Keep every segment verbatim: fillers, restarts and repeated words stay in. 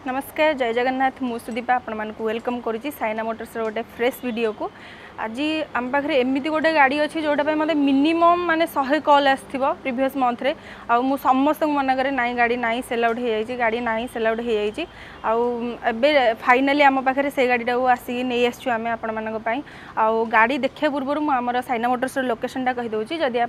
नमस्कार जय जगन्नाथ मु सुदीपा आपण मानक वेलकम करुच्ची साइना मोटर्स गोटे फ्रेश वीडियो को आज आम पाखे एमती गोटे गाड़ी अच्छी जोटा मतलब मिनिमम माने शहे कॉल आसो प्रीवियस मंथ रे आ मु समस्त मना करे नाई गाड़ी नाई सेल आउट हो जाए गाड़ी नाई सेल आउट हो जाए आबे फाइनाली आम पाखे से गाड़ीटा को आसिक नहीं आसचु आम आपण मानी आउ गाड़ी देखा पूर्व मुझे साइना मोटर्स लोकेशनटा कहीदे जदि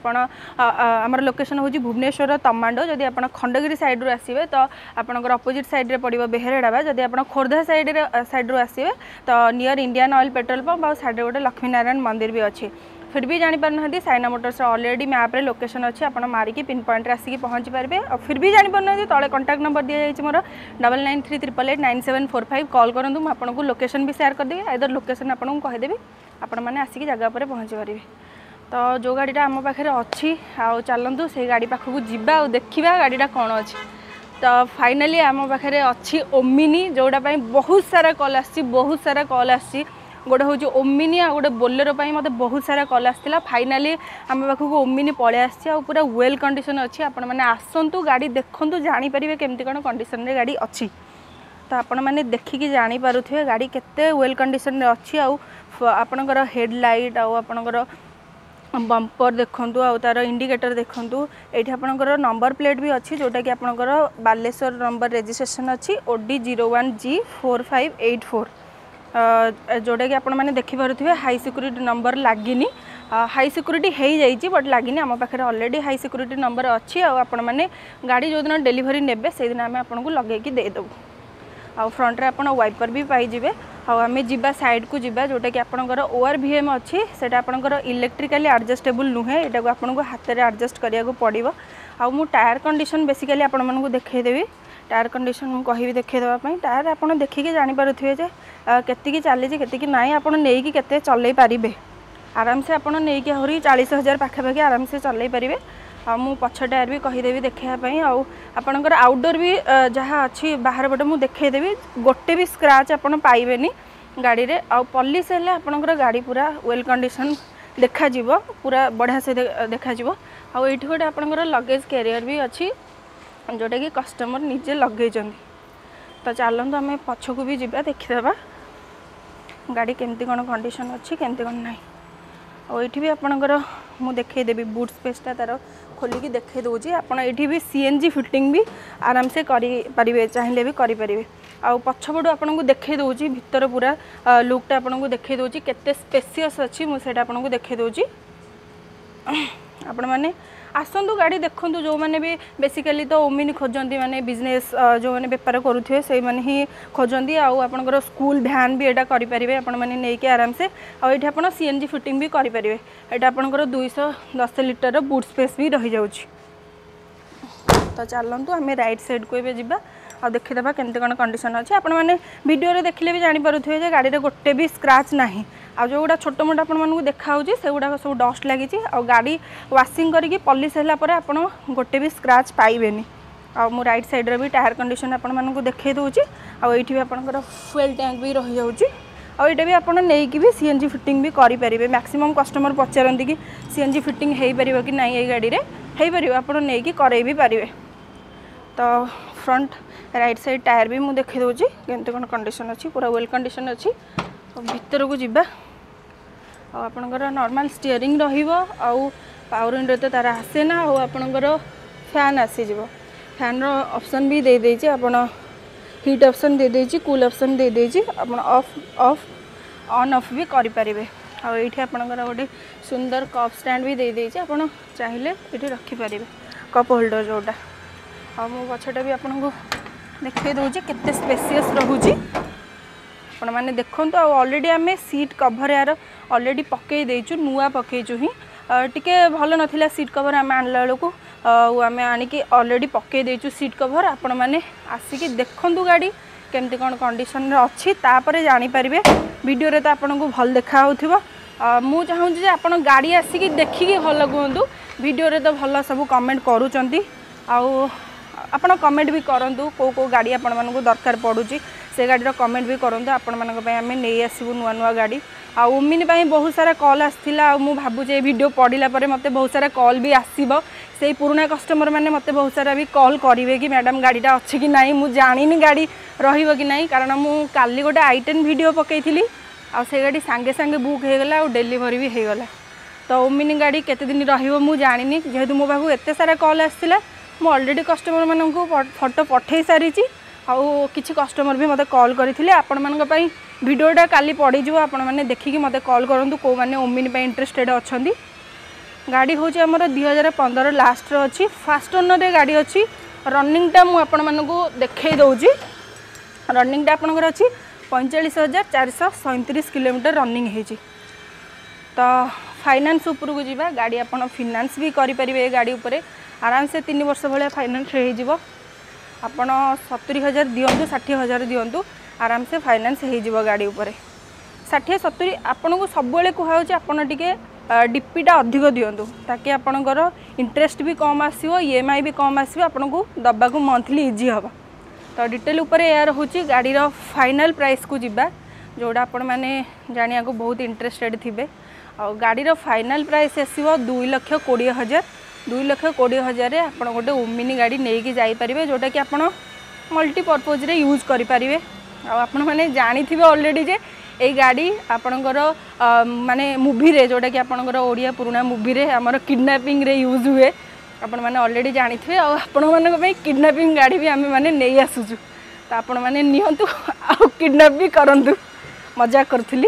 आमर लोकेशन हूँ भुवनेश्वर तमांडो जदि आप खंडगिरी साइड रू आसवे तो आपंकर अपोजिट साइड रे पड़ो बेहरे ढाबा जदि आप खोर्धा साइड साइड रू आसवे तो near Indian Oil petrol pump और साइड गोटे लक्ष्मीनारायण मंदिर भी अच्छी फिर भी जापर ना साइना मोटर्स ऑलरेडी मैप रे लोकेशन अच्छी आप मारिकी पिन पॉइंट आसिक पहुँची पारे और फिर भी जापर ना तले कॉन्टैक्ट नंबर दी जाए मोर double nine three triple eight nine seven four five call करूँ मुझे आपको लोकेशन भी शेयर करदेवी आइदर लोकेशन आपको कहीदेवी आपण मैंने आसिक जगह पर पहुँची पारे तो जो गाड़ीटा आम पाखे अच्छी आउ चलतु से गाड़ी पाखक जावा देखा गाड़ीटा कौन अच्छी तो फाइनाली आम पाखे अच्छी ओमिनी जोटा बहुत सारा कॉल आसी बहुत सारा कॉल आसी गोटे हूँ ओमिनी आ गोटे बोलेरो मत बहुत सारा कॉल आसाला फाइनाली आम पाखक ओमिनी पलि आसी पूरा वेल कंडीशन अच्छी आपण मैंने आसतु गाड़ी देखु जानीपर केमती कौन कंडीशन रे गाड़ी अच्छी तो आपण मैंने देखिकी जानीपे गाड़ी केते वेल कंडीशन अच्छी आपणकर हेडलाइट आपणकर बंपर देखु आ तार इंडिकेटर देखु ये आपंकर नंबर प्लेट भी अच्छी जोटा कि आपंकर बालेश्वर नंबर रजिस्ट्रेशन अच्छी OD zero one G four five eight four जोटा कि आपण मैंने देखिपे हाई सिक्यूरीटी नंबर लगिनी हाई सिक्यूरीटी हो जाइए बट लगिनी आम पाखे ऑलरेडी हाई सिक्यूरीटी नंबर अच्छी आपण मैंने गाड़ी जो दिन डेलीवरी नेबे से दिन आम आपको लगेगी देदेबू आ फ्रंट रे आपण वाइपर भी पाइबे आम जा साइड को जीवा जोटा कि आपंकर ओआर भी एम अच्छी से आपंकर इलेक्ट्रिकली एडजस्टेबल नुहे यहाँ को आपको हाथ में एडजस्ट करा पड़ो आ मु टायर कंडीशन बेसिकली आपण मानक देखईदेवी टायर कंडीशन मुझे कहि देखईदेवाई टायर आप देखिए जानीपे केतिकी चली केतिकी नाई आप के चल पारे आराम से आपड़ नहीं आहरी चालीस हजार पाखापाखि आराम से चल पारे आ मु पछ टायर भी कहीदेवी देखापी आपणकर आउटडोर भी जहाँ अच्छी बाहर पटे मुझे देखईदेवी गोटे भी स्क्रैच आप पाइबेनी गाड़ी रे आ पॉलिश है आपणकर गाड़ी पूरा वेल कंडीशन देखा पूरा बढ़िया से देखा आ ये गोटे आपणकर लगेज कैरियर भी अच्छी जोटा कि कस्टमर निजे लगे तो चलते आम पछक भी जा देखीदे गाड़ी केमती कौन कंडीशन अच्छी केमती कौन ना और ये भी आपणकर मुझे देखईदेवी बूट स्पेसटा तार खोलिकी देखई दूसरी आपड़ ये भी सीएनजी फिटिंग भी आराम से करें चाहिए भी करें आ पछपटू आपको देखई दूसरी भितर पूरा लुकटा आपको देखई दूसरी केते स्पेसियस अच्छी मुझे आपको देखई दूसरी आपण मैंने आसतु गाड़ी देखु जो मैंने भी बेसिकली तो ओमिनी खोजती माने बिजनेस जो मैंने बेपार करुवे से मैंने ही खोजती आपंकर स्कूल भैन भी यहाँ करेंगे आपण मैंने नहीं आराम से आठ आप सीएनजी फिटिंग भी करेंगे यहाँ आपंकर दुईश दस लिटर बूट स्पेस भी रही जाऊँगी तो चलतु आम राइट साइड को ये जा आ देखीदे केमती कौन कंडीशन अच्छी आपण मैंने वीडियो देखिले भी जानीपे गाड़ी में गोटे भी स्क्रैच ना आ जो गुड़ा छोट मोट आपको देखा से गुड़ा सब डस्ट लगी गाड़ी वाशिंग करके पॉलिश है आप गोटे भी स्क्रैच पाइबेनी आ मु राइट साइड रे भी टायर कंडीशन आपको देखई दूसरी आईटी भी आपंकर फ्यूल टैंक भी रही जाऊँगी आईटा भी आपड़ नहीं भी सीएनजी फिटिंग भी करेंगे मैक्सिमम कस्टमर पचारती कि सीएनजी फिटिंग हो पार कि नहीं ये गाड़ी में हो पार आप नहीं करे भी पारे तो फ्रंट राइट साइड टायर भी मुझे देखई दूसरी केमती कौन कंडीशन अच्छी पूरा वेल कंडीशन अच्छी भितर को जीवा आपणकर नॉर्मल स्टीयरिंग रहिबो आउ पावर विंडो तो तार आसे ना आउ आपणकर फैन आसीज फैन रो ऑप्शन भी दे देछि आपण हीट ऑप्शन दे देछि कूल ऑप्शन दे देछि आपण ऑफ ऑफ ऑन ऑफ भी करि परिबे आ एठी आपणकर गोटे सुंदर कप स्टैंड भी दे देछि आपण चाहिले एठी रखि परिबे कप होल्डर जोटा आ मो पछटा भी आपनको देखै दोछि केते स्पेसियस रहूछि आपण मैंने देखु ऑलरेडी आम सीट कभर यार ऑलरेडी पकई देचु नुआ पकईचु ही टिके भल नाला सीट कभर आम आणला बेलू आम आणिकी ऑलरेडी पकई देचु सीट कभर आपण मैंने आसिकी देखु गाड़ी केमती कौन कंडीशन अच्छी तापर जानीपारे वीडियो रे तो आपको भल देखा मु चाहूँगी आप गाड़ी आसिकी देखिकी भल कहतु वीडियो रे तो भल सब कमेंट करूँ आपण कमेंट भी करूँ कौ कौ गाड़ी आपण मानक दरकार पड़ुची से गाड़ी कमेंट भी करूँ आपण मानक आम नहीं आसबू नुआ नुआ गाड़ी आ ओमिनी बहुत सारा कॉल आसला मु भावुचे वीडियो पढ़ला मत बहुत सारा कॉल भी आसब से पुराना कस्टमर मैंने मत बहुत सारा भी कॉल करेंगे कि मैडम गाड़ीटा अच्छी कि नहीं मुझे जानी गाड़ी रही कि नहीं कारण मु काली गोटे आई टेन वीडियो पकई आ से गाड़ी सांगे सांगे बुक हो गला और डिलीवरी भी हो गला तो ओमिनी गाड़ी केते दिन रहिबो मु जानिनी जेहेतु मो पाखु एते सारा कॉल आसला मु ऑलरेडी कस्टमर माननकु फोटो पठेई सारी आउ किछि कस्टमर भी मते कॉल करथिले आपण मानक पई वीडियोटा काली पड़ी जो आपण माने देखिकी मते कॉल करंतु को माने ओमिनी पई इंटरेस्टेड अछंदी गाड़ी होची हमर दो हज़ार पंद्रह लास्ट रो अछि फास्ट ओनर रे गाड़ी अछि रनिंग टा मु आपण मानकु देखै दउची रनिंग टा आपनकर अछि पैंतालीस हजार चार सौ सैंतीस किलोमीटर रनिंग हेची तो फाइनान्स ऊपर को जीवा गाड़ी आपन फाइनान्स भी करि परिबे गाड़ी ऊपर आराम से तीन वर्ष भले फाइनान्स रही जीवो आपन सत्तरी हजार दियंतु षाठी हजार दियंतु आराम से फाइनान्स हो जीवो गाड़ी ऊपर षाठी सत्तरी आपन को सब बेले कहउछ आपन टिके डीपीटा अधिक दियंतु ताकि आपनकर इंटरेस्ट भी कम आसीबो ईएमआई भी कम आसीबो आपन को दबा को मंथली इजी हबो तो डिटेल ऊपर यार होची गाड़ी रो फाइनल प्राइस को जीवा जोड़ा आपण माने जानिया को बहुत इंटरेस्टेड थिबे और गाड़ी रो फाइनल प्राइस आसीबो दो लाख बीस हजार दो लाख बीस हजार रे आपण गोटे ओमिनी गाड़ी नहीं कि जाई परिबे जोटा कि आपण मल्टीपर्पज रे यूज करि परिबे आ आपण माने जानि थिबे ऑलरेडी जे ए गाड़ी आपणकर माने मूवी रे जोटा कि आपणकर ओडिया पुराना मूवी रे हमर किडनैपिंग रे यूज हुए आपण माने ऑलरेडी जानि थिबे आ आपण मानक पई किडनैपिंग गाड़ी भी आमे माने नै आसुचु तो आपण माने नियंतु आ किडनैप भी करंतु मजाक करथिली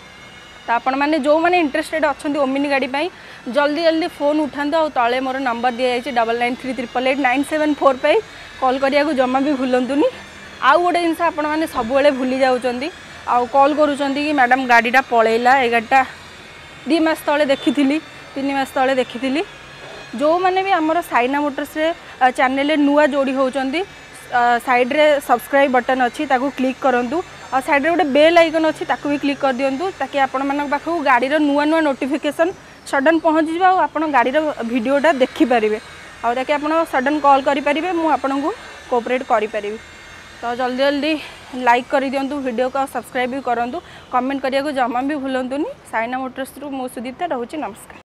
तो आपण माने जो माने इंटरेस्टेड अछंती ओमिनी गाड़ी पई जल्दी जल्दी फोन उठांतो आ तळे मोर नंबर दिया जायछि double nine three triple eight nine seven four पे कॉल करिया को जमा भी भूलंतुनी आ गोटे जिनस आपण माने सब बेले भूली जाउचंदी आ कॉल करूचंदी कि मैडम गाड़ीटा पळेला ए गाड़ीटा दो मास तळे देखिथिली तीन मास तळे देखिथिली जो माने भी हमर साइना मोटर्स रे चैनल नुआ जोड़ी होचंदी साइड रे सब्सक्राइब बटन अच्छी ताकू क्लिक करंतु और साइड रे गोटे बेल आइकन अच्छी ताकू भी क्लिक कर दियंतु ताकि आपण मानक पाखु गाड़ी रो नुआ नुआ नोटिफिकेशन सडन पहुँच जिबा और आपण गाड़ी रो वीडियोटा देखि परिबे और ताकि आपण सडन कॉल करि परिबे मु आपण को कोऑपरेट करि परिबे तो जल्दी जल्दी लाइक कर दियंतु वीडियो को सब्सक्राइब भी करंतु कमेंट करिया को जमा भी भूलंतुनी साइना मोटर्स रु मो सुदीप्ता रहउची नमस्कार।